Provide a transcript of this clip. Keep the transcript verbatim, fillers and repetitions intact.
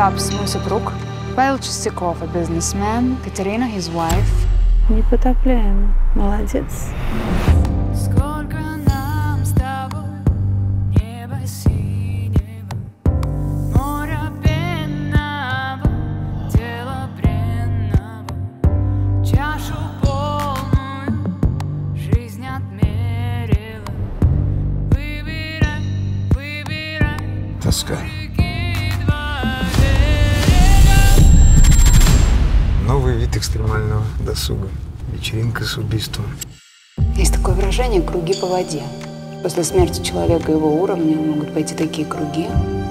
Остапс, мой супруг. Павел Чистяков, a businessman. Катерина, his wife. Непотопляемо. Молодец. Сколько нам с тобой небо синего, моря пенного, тела бренного, чашу полную жизнь отмерила. Выбирай, выбирай. Тоска. Новый вид экстремального досуга. Вечеринка с убийством. Есть такое выражение «круги по воде». После смерти человека его уровня могут пойти такие круги,